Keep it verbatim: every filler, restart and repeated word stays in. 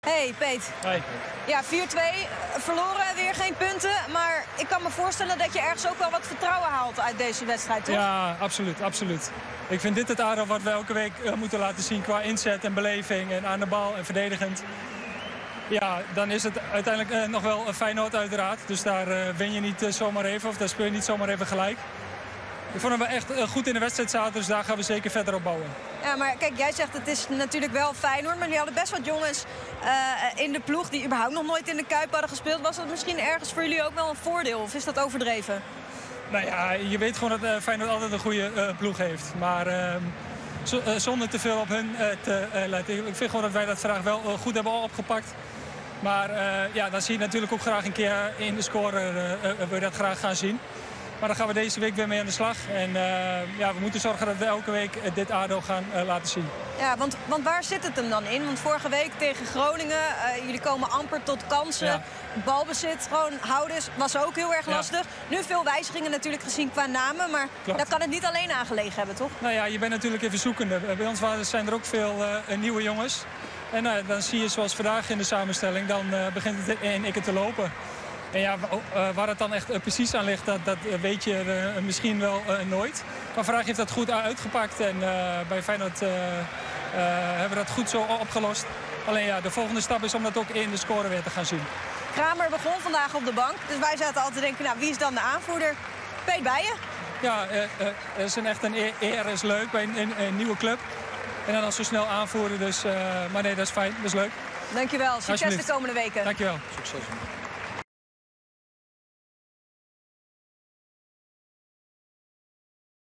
Hey Peet. Hoi. Ja, vier twee, verloren, weer geen punten. Maar ik kan me voorstellen dat je ergens ook wel wat vertrouwen haalt uit deze wedstrijd, toch? Ja, absoluut, absoluut. Ik vind dit het A D O wat we elke week uh, moeten laten zien qua inzet en beleving en aan de bal en verdedigend. Ja, dan is het uiteindelijk uh, nog wel een Feyenoord uiteraard. Dus daar uh, win je niet uh, zomaar even of daar speel je niet zomaar even gelijk. Ik vond hem echt uh, goed in de wedstrijd zaten, dus daar gaan we zeker verder op bouwen. Ja, maar kijk, jij zegt het is natuurlijk wel Feyenoord, maar die hadden best wat jongens uh, in de ploeg die überhaupt nog nooit in de Kuip hadden gespeeld. Was dat misschien ergens voor jullie ook wel een voordeel of is dat overdreven? Nou ja, je weet gewoon dat uh, Feyenoord altijd een goede uh, ploeg heeft. Maar uh, zo, uh, zonder te veel op hun uh, te uh, letten. Ik vind gewoon dat wij dat vandaag wel uh, goed hebben opgepakt. Maar uh, ja, dan zie je natuurlijk ook graag een keer in de score, uh, uh, wil je dat graag gaan zien. Maar daar gaan we deze week weer mee aan de slag. En uh, ja, we moeten zorgen dat we elke week uh, dit A D O gaan uh, laten zien. Ja, want, want waar zit het hem dan in? Want vorige week tegen Groningen, uh, jullie komen amper tot kansen. Ja. Balbezit, gewoon houden, was ook heel erg lastig. Ja. Nu veel wijzigingen natuurlijk gezien qua namen. Maar Klopt. Daar kan het niet alleen aan gelegen hebben, toch? Nou ja, je bent natuurlijk even zoekende. Bij ons zijn er ook veel uh, nieuwe jongens. En uh, dan zie je zoals vandaag in de samenstelling, dan uh, begint het in één te lopen. En ja, uh, waar het dan echt uh, precies aan ligt, dat, dat weet je uh, misschien wel uh, nooit. Maar vandaag heeft dat goed uitgepakt en uh, bij Feyenoord uh, uh, hebben we dat goed zo opgelost. Alleen ja, de volgende stap is om dat ook in de score weer te gaan zien. Kramer begon vandaag op de bank, dus wij zaten altijd te denken, nou, wie is dan de aanvoerder? Peet Bijen. Ja, uh, uh, het is een echt een eer, eer is leuk bij een, een, een nieuwe club. En dan al zo snel aanvoeren, dus, uh, maar nee, dat is fijn, dat is leuk. Dankjewel, succes de komende weken. Dankjewel. Succes.